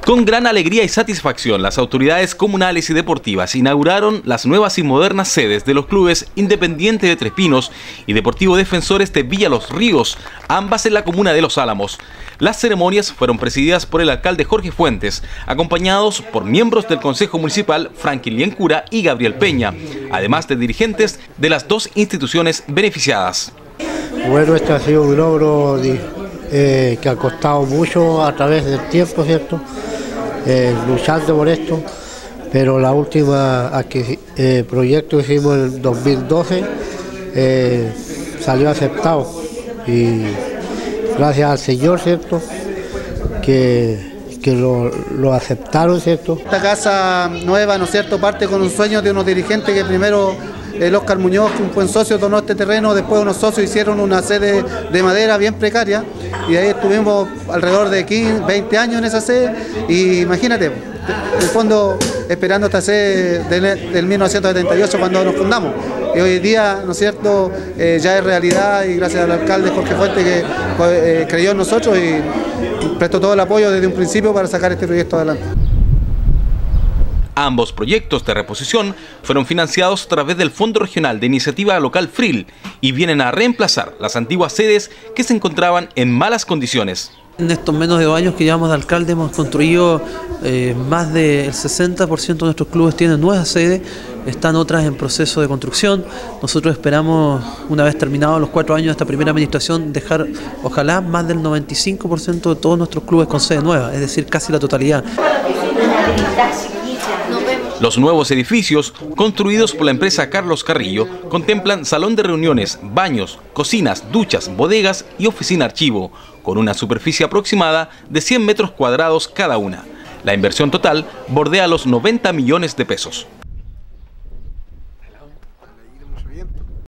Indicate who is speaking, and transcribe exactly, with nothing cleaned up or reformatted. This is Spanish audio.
Speaker 1: Con gran alegría y satisfacción, las autoridades comunales y deportivas inauguraron las nuevas y modernas sedes de los clubes Independiente de Tres Pinos y Deportivo Defensores de Villa Los Ríos, ambas en la comuna de Los Álamos. Las ceremonias fueron presididas por el alcalde Jorge Fuentes, acompañados por miembros del Consejo Municipal Franklin Liencura y Gabriel Peña, además de dirigentes de las dos instituciones beneficiadas.
Speaker 2: Bueno, este ha sido un logro eh, que ha costado mucho a través del tiempo, ¿cierto? Eh, luchando por esto, pero la última eh, proyecto que hicimos en el dos mil doce eh, salió aceptado y gracias al Señor, ¿cierto? Que, que lo, lo aceptaron, ¿cierto?
Speaker 3: Esta casa nueva, ¿no es cierto?, parte con un sueño de unos dirigentes que primero el Óscar Muñoz, un buen socio, donó este terreno, después unos socios hicieron una sede de madera bien precaria y ahí estuvimos alrededor de quince, veinte años en esa sede y imagínate, en el fondo esperando esta sede del, del mil novecientos setenta y ocho cuando nos fundamos y hoy día, ¿no es cierto?, eh, ya es realidad y gracias al alcalde Jorge Fuentes que eh, creyó en nosotros y prestó todo el apoyo desde un principio para sacar este proyecto adelante.
Speaker 1: Ambos proyectos de reposición fueron financiados a través del Fondo Regional de Iniciativa Local FRIL y vienen a reemplazar las antiguas sedes que se encontraban en malas condiciones.
Speaker 4: En estos menos de dos años que llevamos de alcalde hemos construido eh, más del sesenta por ciento de nuestros clubes tienen nuevas sedes, están otras en proceso de construcción. Nosotros esperamos, una vez terminados los cuatro años de esta primera administración, dejar ojalá más del noventa y cinco por ciento de todos nuestros clubes con sede nueva, es decir, casi la totalidad.
Speaker 1: Los nuevos edificios, construidos por la empresa Carlos Carrillo, contemplan salón de reuniones, baños, cocinas, duchas, bodegas y oficina archivo, con una superficie aproximada de cien metros cuadrados cada una. La inversión total bordea los noventa millones de pesos.